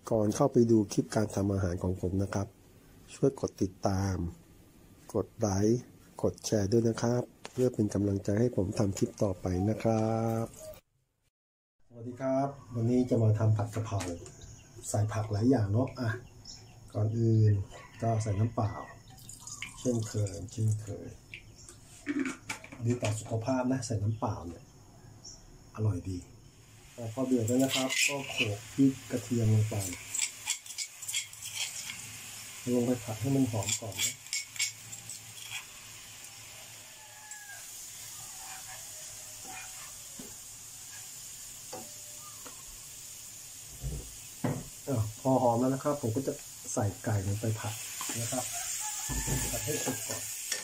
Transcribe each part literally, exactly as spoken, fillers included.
ก่อนเข้าไปดูคลิปการทำอาหารของผมนะครับช่วยกดติดตามกดไลค์กดแชร์ด้วยนะครับเพื่อเป็นกำลังใจให้ผมทำคลิปต่อไปนะครับสวัสดีครับวันนี้จะมาทำผัดกะเพราใส่ผักหลายอย่างเนาะอ่ะก่อนอื่นก็ใส่น้ำเปล่าเช่นเคยเช่นเคยดีต่อสุขภาพนะใส่น้ำเปล่าเนี่ยอร่อยดีพอเดือดแล้วนะครับก็โขลกพริกกระเทียมลงไปลงไปผัดให้มันหอมก่อนนะพอหอมแล้วนะครับผมก็จะใส่ไก่ลงไปผัดนะครับผัดให้สุกก่อน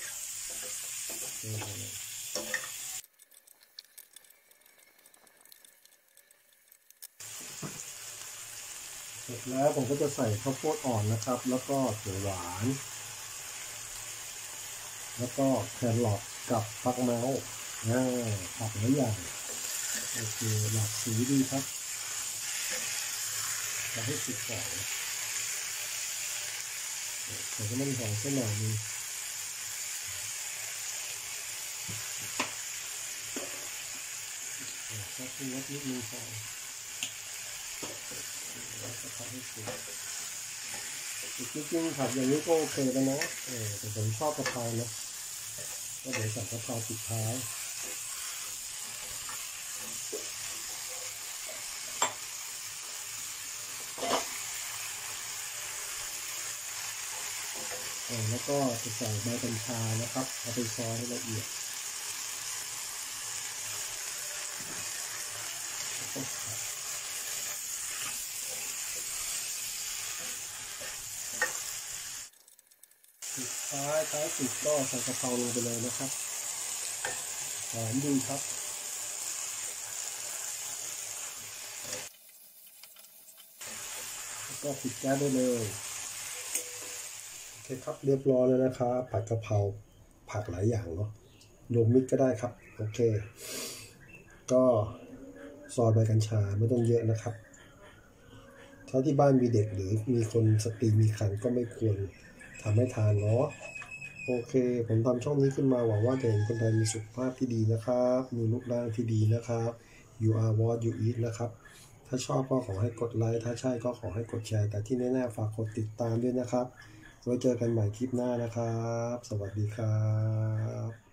เสร็จแล้วผมก็จะใส่ข้าวโพดอ่อนนะครับแล้วก็ถั่วหวานแล้วก็แครอทกับฟักเมาส์อ่าผัดหลายอย่างโอเคหลากสีดีครับจะให้สุกก่อนเดี๋ยวก็มันหอมสักหน่อยนึงสักนิดนิดนึงพอแล้วก็ทำให้สุกจริงๆผัดอย่างนี้ก็โอเคแล้วนะเออแต่ผมชอบกะเพรานะก็เดี๋ยวใส่กะเพราปิดท้ายแล้วก็จะใส่ใบกัญชานะครับเอาไปซอยให้ละเอียดสุดท้ายท้ายสุดก็ใส่กะเพราลงไปเลยนะครับหอมดีครับแล้วก็ปิดแก๊สได้เลยโอเคครับเรียบร้อยแล้วนะครับผัดกะเพราผักหลายอย่างเนาะรวมมิตรก็ได้ครับโอเคก็ซอยใบกัญชาไม่ต้องเยอะนะครับถ้าที่บ้านมีเด็กหรือมีคนสตรีมีครรภ์ก็ไม่ควรทำให้ทานเนาะโอเคผมทำช่องนี้ขึ้นมาหวังว่าจะเห็นคนไทยมีสุขภาพที่ดีนะครับมีรูปร่างที่ดีนะครับ you are what you eat นะครับถ้าชอบก็ขอให้กดไลค์ถ้าใช่ก็ขอให้กดแชร์แต่ที่แน่ๆฝากกดติดตามด้วยนะครับไว้เจอกันใหม่คลิปหน้านะครับสวัสดีครับ